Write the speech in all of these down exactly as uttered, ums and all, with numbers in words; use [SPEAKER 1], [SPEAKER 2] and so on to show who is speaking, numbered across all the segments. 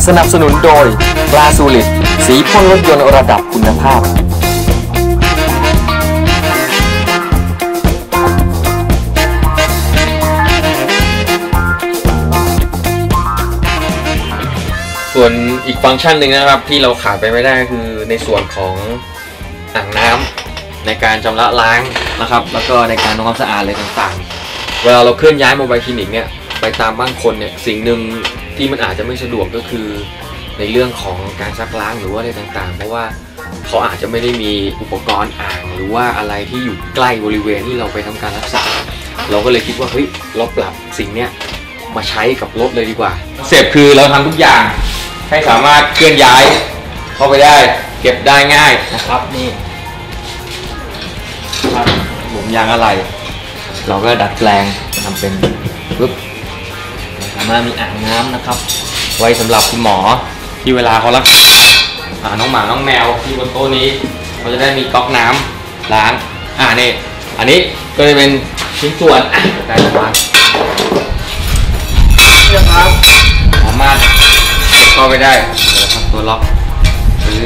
[SPEAKER 1] สนับสนุนโดยปลาสูลิดสีพ่นรถยนต์ระดับคุณภาพส่วนอีกฟังก์ชันหนึ่งนะครับที่เราขาดไปไม่ได้คือในส่วนของอ่างน้ำในการชำระล้างนะครับแล้วก็ในการทำความสะอาดอะไรต่างๆเวลาเราเคลื่อนย้ายโมบายคลินิกเนี่ยไปตามบ้านคนเนี่ยสิ่งหนึ่งที่มันอาจจะไม่สะดวกก็คือในเรื่องของการซักล้างหรือว่าอะไรต่างๆเพราะว่าเขาอาจจะไม่ได้มีอุปกรณ์อ่างหรือว่าอะไรที่อยู่ใกล้บริเวณที่เราไปทำการรักษาเราก็เลยคิดว่าเฮ้ยเราปรับสิ่งเนี้ยมาใช้กับรถเลยดีกว่าเสร็จคือเราทำทุกอย่างให้สามารถเคลื่อนย้ายเข้าไปได้เก็บได้ง่ายนะครับนี่หลุมยางอะไรเราก็ดัดแปลงทำเป็นปึ๊บสามารถมีอ่างน้ำนะครับไว้สำหรับคุณหมอที่เวลาเขารักษาน้องหมาน้องแมวที่บนโต๊ะนี้เขาจะได้มีก๊อกน้ำล้างอ่านี่อันนี้ก็จะเป็นชิ้นส่วนการวางนี่ครับสามารถเก็บเข้าไปได้ทำตัวล็อกหรือ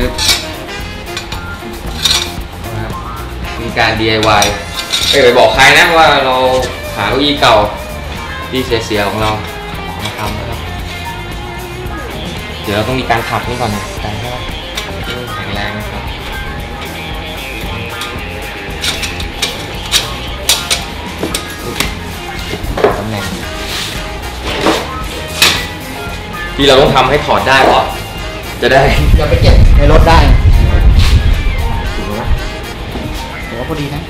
[SPEAKER 1] มีการ ดี ไอ วาย ไม่ไปบอกใครนะว่าเราหาเก้าอี้เก่าที่เสียๆของเรามาทำนะครับเดี๋ยวเราต้องมีการขับนี่ก่อนนะการแข็งแรงนะครับตำแหน่งที่เราต้องทำให้ถอดได้ก่อนจะได้จะไปเก็บในรถได้ถูกไหมถือว่าพอดีนะ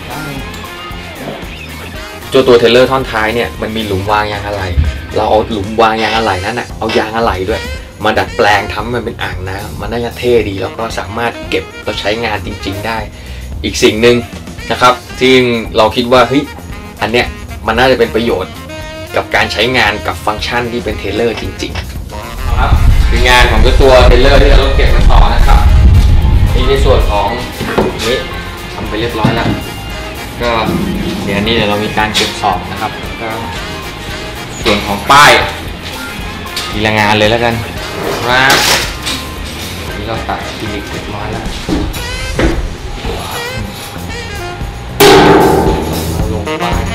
[SPEAKER 1] ตัวตัวเทเลอร์ท่อนท้ายเนี่ยมันมีหลุมวางยางอะไหล่เราเอาหลุมวางยางอะไหล่นั้นนะเอายางอะไหล่ด้วยมาดัดแปลงทำมันเป็นอ่างน้ำมันน่าจะเท่ดีแล้วก็สามารถเก็บเราใช้งานจริงๆได้อีกสิ่งหนึ่งนะครับที่เราคิดว่าเฮ้ยอันเนี้ยมันน่าจะเป็นประโยชน์กับการใช้งานกับฟังก์ชันที่เป็นเทเลอร์จริงๆครับคืองานของตัวเทเลอร์ที่เราต้องเก็บกันต่อนะครับนี่ในส่วนของนี้ทำไปเรียบร้อยแล้วก็เดี๋ยวนี้เดี๋ยวเรามีการเก็บขอบนะครับก็ส่วนของป้ายทีละงานเลยแล้วกันครับนี่เราตัดคลินิกเรียบร้อยแล้วเราลงป้าย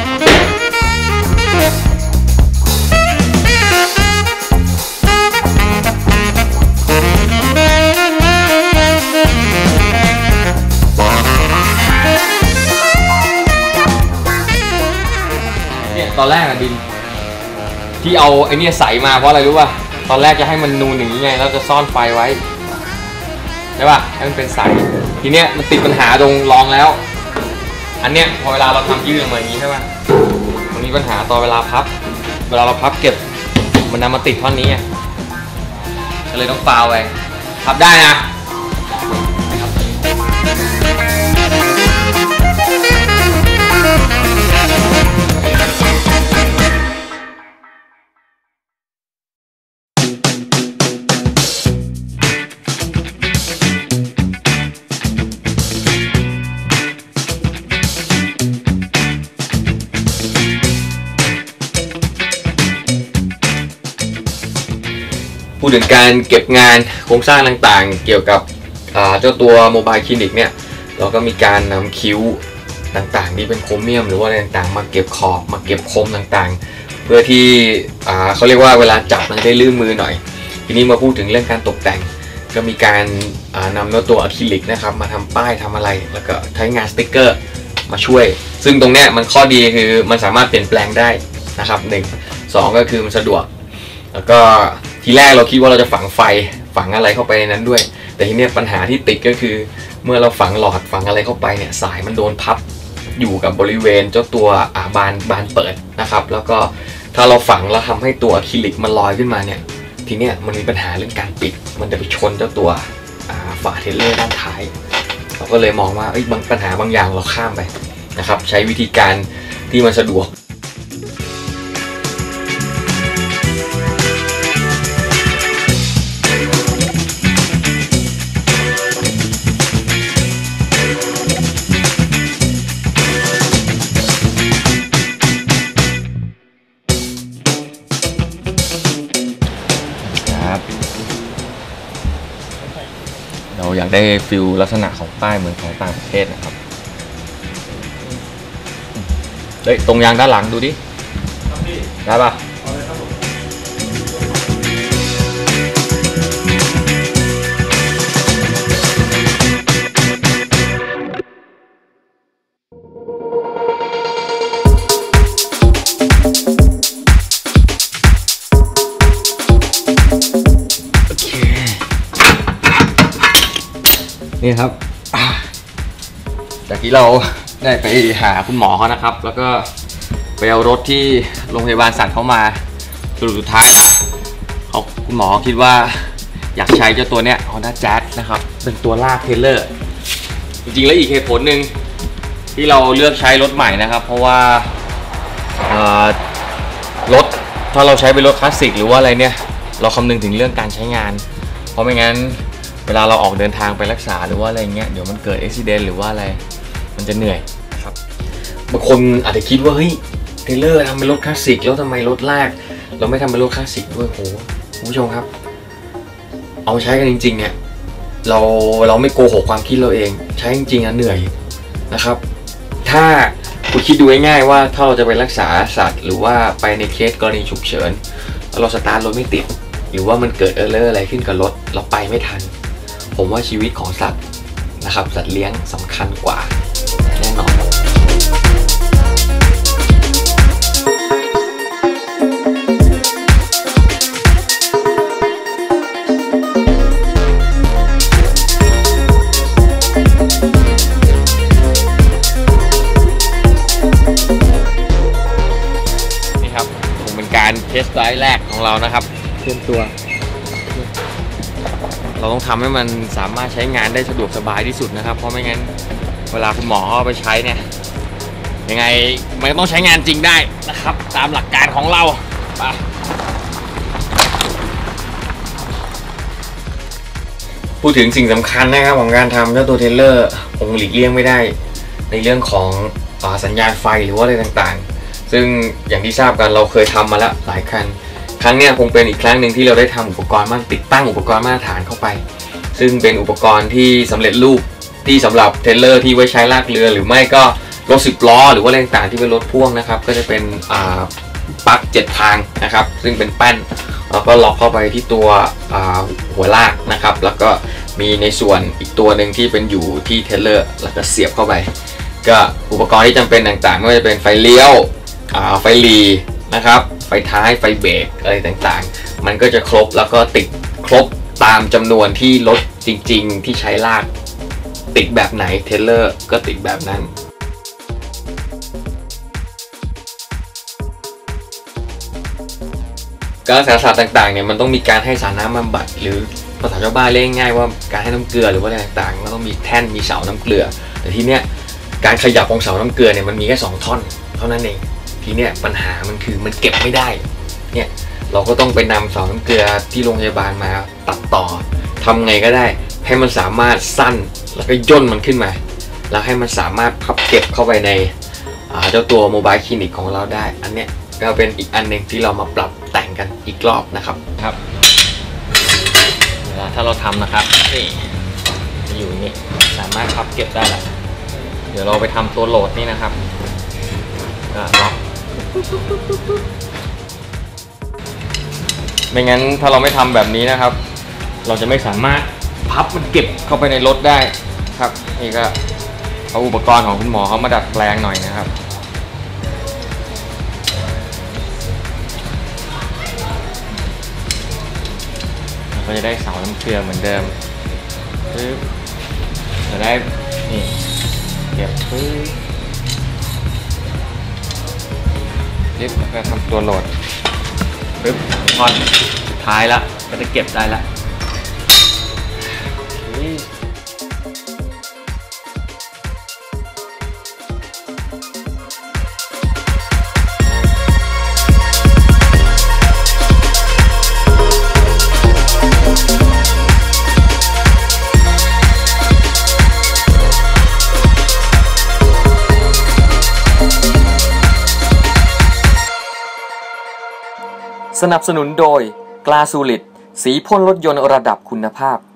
[SPEAKER 1] ตอนแรกอะดินที่เอาไอ้นี่ใส่มาเพราะอะไรรู้ป่ะตอนแรกจะให้มันนูนอย่างนี้ไงแล้วจะซ่อนไฟไว้ใช่ป่ะให้มันเป็นใสทีเนี้ยมันติดปัญหาตรงรองแล้วอันเนี้ยพอเวลาเราทำยืดออกมาอย่างนี้ใช่ป่ะมันมีปัญหาตอนเวลาพับเวลาเราพับเก็บมันนำมาติดท่อนนี้ก็เลยต้องฟาวไว้พับได้นะพูดถึงการเก็บงานโครงสร้างต่างๆเกี่ยวกับเจ้าตัวโมบายคลินิกเนี่ยเราก็มีการนำคิ้วต่างๆที่เป็นโครเมียมหรือว่าอะไรต่างๆมาเก็บขอบมาเก็บคมต่างๆเพื่อที่เขาเรียกว่าเวลาจับมันได้ลื่นมือหน่อยทีนี้มาพูดถึงเรื่องการตกแต่งก็มีการนำตัวอะคริลิกนะครับมาทำป้ายทำอะไรแล้วก็ใช้งานสติ๊กเกอร์มาช่วยซึ่งตรงเนี้ยมันข้อดีคือมันสามารถเปลี่ยนแปลงได้นะครับหนึ่งสองก็คือมันสะดวกแล้วก็ทีแรกเราคิดว่าเราจะฝังไฟฝังอะไรเข้าไปในนั้นด้วยแต่ทีนี้ปัญหาที่ติดก็คือเมื่อเราฝังหลอดฝังอะไรเข้าไปเนี่ยสายมันโดนพับอยู่กับบริเวณเจ้าตัวบานบานเปิดนะครับแล้วก็ถ้าเราฝังแล้วทำให้ตัวอะคริลิกมันลอยขึ้นมาเนี่ยทีเนี้ยมันมีปัญหาเรื่องการปิดมันจะไปชนเจ้าตัวฝาเทเลอร์ด้านท้ายเราก็เลยมองว่าบางปัญหาบางอย่างเราข้ามไปนะครับใช้วิธีการที่มันสะดวก
[SPEAKER 2] ค
[SPEAKER 1] อยากได้ฟิลลักษณะของป้ายเหมือนของต่างประเทศนะครับเฮ้ยตรงยางด้านหลังดูดิได้ปะนี่ครับจากที่เราได้ไปหาคุณหมอเขานะครับแล้วก็ไปเอารถที่โรงพยาบาลสัตว์เขามาสรุปสุดท้ายแล้วเขาคุณหมอคิดว่าอยากใช้เจ้าตัวเนี้ย Honda Jazz นะครับเป็นตัวลากเทรลเลอร์จริงๆแล้วอีกเหตุผลหนึ่งที่เราเลือกใช้รถใหม่นะครับเพราะว่ารถถ้าเราใช้เป็นรถคลาสสิกหรือว่าอะไรเนี่ยเราคำนึงถึงเรื่องการใช้งานเพราะไม่งั้นเวลาเราออกเดินทางไปรักษาหรือว่าอะไรเงี้ยเดี๋ยวมันเกิดอุบัติเหตุหรือว่าอะไรมันจะเหนื่อยครับบางคนอาจจะคิดว่าเฮ้ยเทรลเลอร์ทำเป็นรถคลาสสิกแล้วทำไมรถลากเราไม่ทำเป็นรถคลาสสิกด้วยโหคุณผู้ชมครับเอาใช้กันจริงๆเนี่ยเราเราไม่โกหกความคิดเราเองใช้จริงๆอ่ะเหนื่อยนะครับถ้าคุณคิดดูง่ายๆว่าถ้าเราจะไปรักษาสัตว์หรือว่าไปในเคสกรณีฉุกเฉินแล้วเราสตาร์ทรถไม่ติดหรือว่ามันเกิดเออร์เลอร์อะไรขึ้นกับรถเราไปไม่ทันผมว่าชีวิตของสัตว์นะครับสัตว์เลี้ยงสำคัญกว่าแน่นอนนี่ครับคงเป็นการเทสไดรฟ์แรกของเรานะครับเตรียมตัวเราต้องทำให้มันสามารถใช้งานได้สะดวกสบายที่สุดนะครับเพราะไม่งั้นเวลาคุณหมอเอาไปใช้เนี่ยยังไงมันต้องใช้งานจริงได้นะครับตามหลักการของเราไปพูดถึงสิ่งสำคัญนะครับของการทำเจ้าตัวเทรลเลอร์คงหลีกเลี่ยงไม่ได้ในเรื่องของสัญญาณไฟหรือว่าอะไรต่างๆซึ่งอย่างที่ทราบกันเราเคยทำมาแล้วหลายคันครั้งนี้คงเป็นอีกครั้งหนึ่งที่เราได้ทำอุปกรณ์มาติดตั้งอุปกรณ์มาตรฐานเข้าไปซึ่งเป็นอุปกรณ์ที่สำเร็จรูปที่สำหรับเทรลเลอร์ที่ไว้ใช้ลากเรือหรือไม่ก็รถสิบล้อหรือว่าอะไรต่างๆที่เป็นรถพ่วงนะครับก็จะเป็นปลั๊กเจ็ดทางนะครับซึ่งเป็นแป้นแล้วก็ล็อกเข้าไปที่ตัวหัวลากนะครับแล้วก็มีในส่วนอีกตัวหนึ่งที่เป็นอยู่ที่เทรลเลอร์แล้วก็เสียบเข้าไปก็อุปกรณ์ที่จำเป็นต่างๆไม่ว่าจะเป็นไฟเลี้ยวไฟหลีนะครับไฟท้ายไฟเบรกอะไรต่างๆมันก็จะครบแล้วก็ติดครบตามจำนวนที่รถจริงๆที่ใช้ลากติดแบบไหนเทรลเลอร์ก็ติดแบบนั้นการรักษาสัตว์ต่างๆเนี่ยมันต้องมีการให้สารน้ำบำบัดหรือภาษาชาวบ้านเรียกง่ายว่าการให้น้ำเกลือหรือว่าอะไรต่างๆมันต้องมีแท่นมีเสาน้ำเกลือแต่ทีเนี้ยการขยับของเสาน้ำเกลือเนี่ยมันมีแค่สองท่อนเท่านั้นเองทีเนี้ยปัญหามันคือมันเก็บไม่ได้เนี่ยเราก็ต้องไปนำเสาน้ำเกลือที่โรงพยาบาลมาตัดต่อทำไงก็ได้ให้มันสามารถสั้นแล้วก็ย่นมันขึ้นมาแล้วให้มันสามารถพับเก็บเข้าไปในเจ้าตัวโมบายคลินิกของเราได้อันเนี้ยก็เป็นอีกอันหนึ่งที่เรามาปรับแต่งกันอีกรอบนะครับครับเวลาถ้าเราทำนะครับนี่จะอยู่นี่สามารถพับเก็บได้แล้วเดี๋ยวเราไปทำตัวโหลดนี่นะครับก็ล็อกไม่งั้นถ้าเราไม่ทำแบบนี้นะครับเราจะไม่สามารถพับมันเก็บเข้าไปในรถได้ครับนี่ก็เอาอุปกรณ์ของคุณหมอเขามาดัดแปลงหน่อยนะครับก็จะได้เสาน้ำเกลือเหมือนเดิมปึ๊บจะได้นี่เก็บปึ๊บยึดแล้วก็ทำตัวโหลดปึ๊บท่อนสุดท้ายละก็จะเก็บได้ละสนับสนุนโดยกลาสูลิดสีพ่นรถยนต์ระดับคุณภาพ